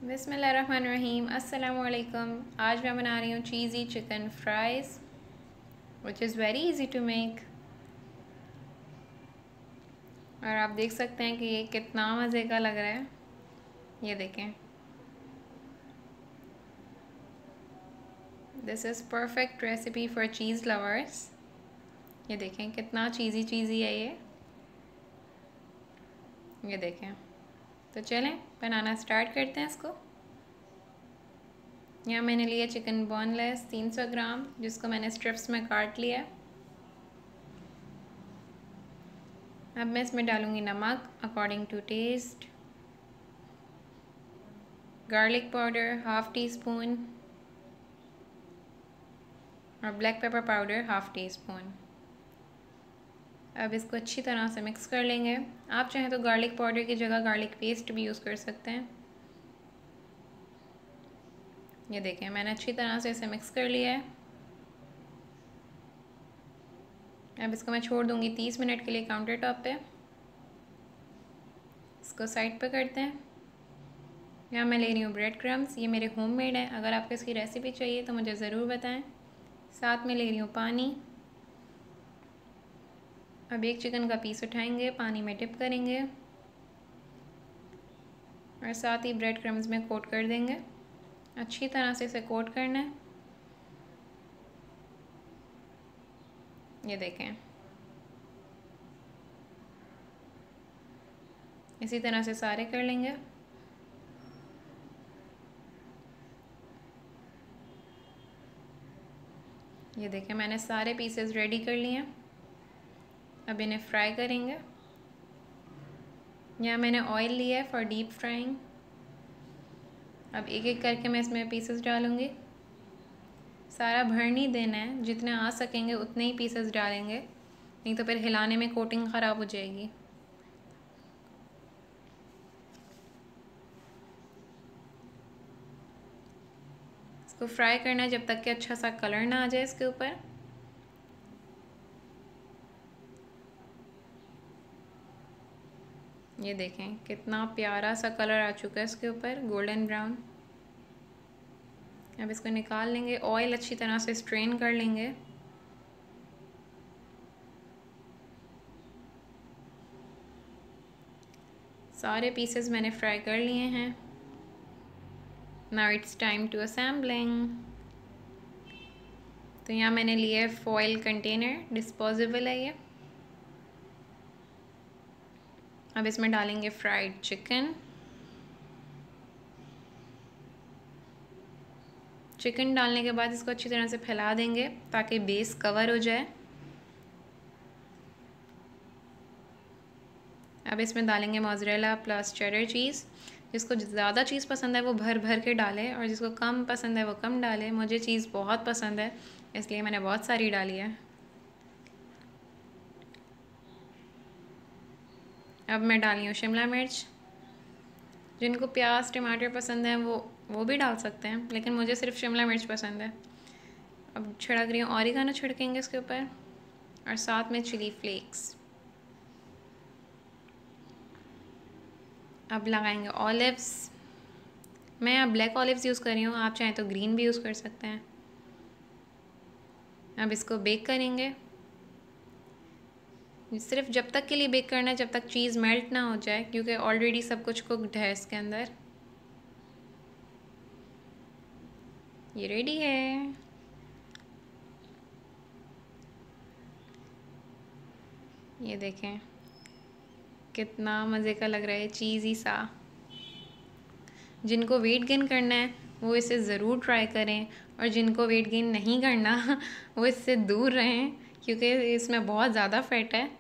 बिस्मिल्लाहिर्रहमानिर्रहीम। अस्सलामु अलैकुम। आज मैं बना रही हूँ cheesy chicken fries which is very easy to make. और आप देख सकते हैं कि ये कितना मज़े का लग रहा है। ये देखें, this is perfect recipe for cheese lovers. ये देखें कितना चीज़ी चीज़ी है ये देखें। तो चलें बनाना स्टार्ट करते हैं इसको। यहाँ मैंने लिया चिकन बोनलेस 300 ग्राम, जिसको मैंने स्ट्रिप्स में काट लिया। अब मैं इसमें डालूँगी नमक according to taste, garlic powder half teaspoon और black pepper powder half teaspoon. अब इसको अच्छी तरह से मिक्स कर लेंगे। आप चाहें तो गार्लिक पाउडर की जगह गार्लिक पेस्ट भी यूज़ कर सकते हैं। ये देखें मैंने अच्छी तरह से इसे मिक्स कर लिया है। अब इसको मैं छोड़ दूँगी 30 मिनट के लिए काउंटर टॉप पे। इसको साइड पे करते हैं। यहाँ मैं ले रही हूँ ब्रेड क्रम्स, ये मेरे होममेड है। अगर आपको इसकी रेसिपी चाहिए तो मुझे ज़रूर बताएं। साथ में ले रही हूँ पानी। अब एक चिकन का पीस उठाएंगे, पानी में डिप करेंगे और साथ ही ब्रेड क्रम्स में कोट कर देंगे। अच्छी तरह से इसे कोट करना है। ये देखें, इसी तरह से सारे कर लेंगे। ये देखें मैंने सारे पीसेस रेडी कर लिए हैं। अब इन्हें फ्राई करेंगे। यहाँ मैंने ऑयल लिया है फॉर डीप फ्राइंग। अब एक एक करके मैं इसमें पीसेस डालूँगी। सारा भर नहीं देना है, जितने आ सकेंगे उतने ही पीसेस डालेंगे, नहीं तो फिर हिलाने में कोटिंग ख़राब हो जाएगी। इसको फ्राई करना है जब तक कि अच्छा सा कलर ना आ जाए इसके ऊपर। ये देखें कितना प्यारा सा कलर आ चुका है इसके ऊपर, गोल्डन ब्राउन। अब इसको निकाल लेंगे, ऑयल अच्छी तरह से स्ट्रेन कर लेंगे। सारे पीसेस मैंने फ्राई कर लिए हैं। Now it's time to assembling. तो यहाँ मैंने लिया है फॉयल कंटेनर, डिस्पोजेबल है ये। अब इसमें डालेंगे फ्राइड चिकन। चिकन डालने के बाद इसको अच्छी तरह से फैला देंगे ताकि बेस कवर हो जाए। अब इसमें डालेंगे मोज़रेला प्लस चेडर चीज़। जिसको ज़्यादा चीज़ पसंद है वो भर भर के डाले और जिसको कम पसंद है वो कम डाले। मुझे चीज़ बहुत पसंद है इसलिए मैंने बहुत सारी डाली है। अब मैं डाली हूँ शिमला मिर्च। जिनको प्याज टमाटर पसंद है वो भी डाल सकते हैं, लेकिन मुझे सिर्फ शिमला मिर्च पसंद है। अब छिड़क रही हूँ ऑरिगानो, छिड़केंगे इसके ऊपर और साथ में चिली फ्लेक्स। अब लगाएंगे ऑलिव्स। मैं अब ब्लैक ऑलिव्स यूज़ कर रही हूँ, आप चाहें तो ग्रीन भी यूज़ कर सकते हैं। अब इसको बेक करेंगे। सिर्फ जब तक के लिए बेक करना है जब तक चीज़ मेल्ट ना हो जाए, क्योंकि ऑलरेडी सब कुछ कुक्ड है इसके अंदर। ये रेडी है। ये देखें कितना मज़े का लग रहा है, चीज़ी सा। जिनको वेट गेन करना है वो इसे ज़रूर ट्राई करें, और जिनको वेट गेन नहीं करना वो इससे दूर रहें क्योंकि इसमें बहुत ज़्यादा फैट है।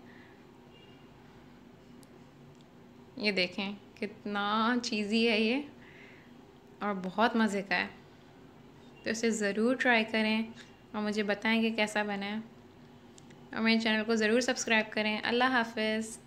ये देखें कितना चीज़ी है ये और बहुत मज़े का है। तो इसे ज़रूर ट्राई करें और मुझे बताएं कि कैसा बना है, और मेरे चैनल को ज़रूर सब्सक्राइब करें। अल्लाह हाफ़िज़।